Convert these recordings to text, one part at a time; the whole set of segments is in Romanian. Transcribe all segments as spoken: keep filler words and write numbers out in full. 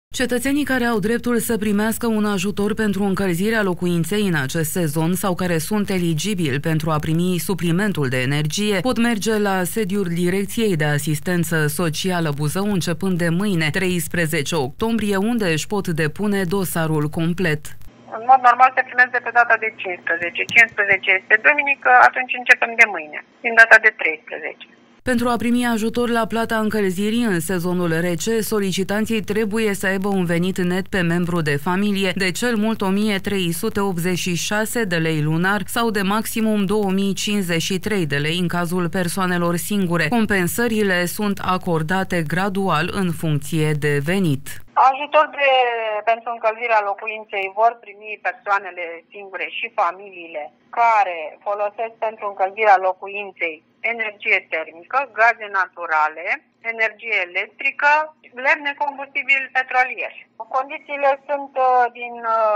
Cetățenii care au dreptul să primească un ajutor pentru încălzirea locuinței în acest sezon sau care sunt eligibili pentru a primi suplimentul de energie pot merge la sediul Direcției de Asistență Socială Buzău începând de mâine, treisprezece octombrie, unde își pot depune dosarul complet. În mod normal se primește de pe data de cincisprezece. cincisprezece este duminică, atunci începem de mâine, din data de treisprezece. Pentru a primi ajutor la plata încălzirii în sezonul rece, solicitanții trebuie să aibă un venit net pe membru de familie de cel mult o mie trei sute optzeci și șase de lei lunar sau de maximum două mii cincizeci și trei de lei în cazul persoanelor singure. Compensările sunt acordate gradual în funcție de venit. Ajutor de, pentru încălzirea locuinței vor primi persoanele singure și familiile care folosesc pentru încălzirea locuinței energie termică, gaze naturale, energie electrică, lemne, combustibil petrolier. Condițiile sunt din,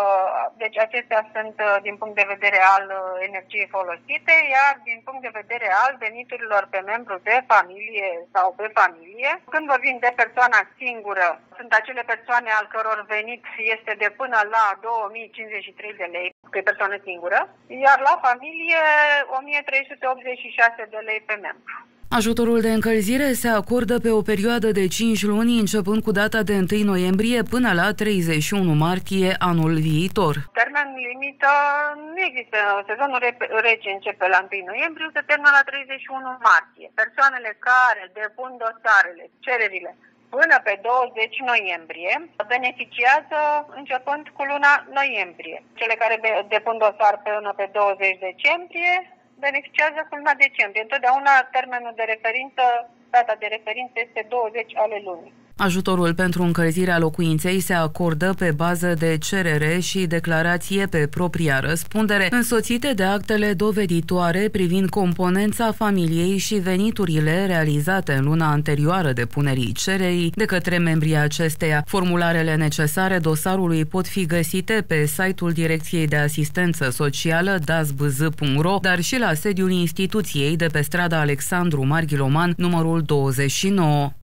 deci acestea sunt din punct de vedere al energiei folosite, iar din punct de vedere al veniturilor pe membru de familie sau pe familie. Când vorbim de persoana singură, sunt acele persoane al căror venit este de până la două mii cincizeci și trei de lei pe persoană singură, iar la familie o mie trei sute optzeci și șase de lei pe membru. Ajutorul de încălzire se acordă pe o perioadă de cinci luni, începând cu data de întâi noiembrie până la treizeci și unu martie anul viitor. Termen limită nu există. Sezonul rece începe la întâi noiembrie, se termină la treizeci și unu martie. Persoanele care depun dosarele, cererile, până pe douăzeci noiembrie, beneficiază începând cu luna noiembrie. Cele care depun dosar până pe douăzeci decembrie beneficiază cu luna decembrie. Întotdeauna termenul de referință, data de referință este douăzeci ale lunii. Ajutorul pentru încălzirea locuinței se acordă pe bază de cerere și declarație pe propria răspundere, însoțite de actele doveditoare privind componența familiei și veniturile realizate în luna anterioară depunerii cererii de către membrii acesteia. Formularele necesare dosarului pot fi găsite pe site-ul Direcției de Asistență Socială d a s b z punct r o, dar și la sediul instituției de pe strada Alexandru Marghiloman, numărul douăzeci și nouă.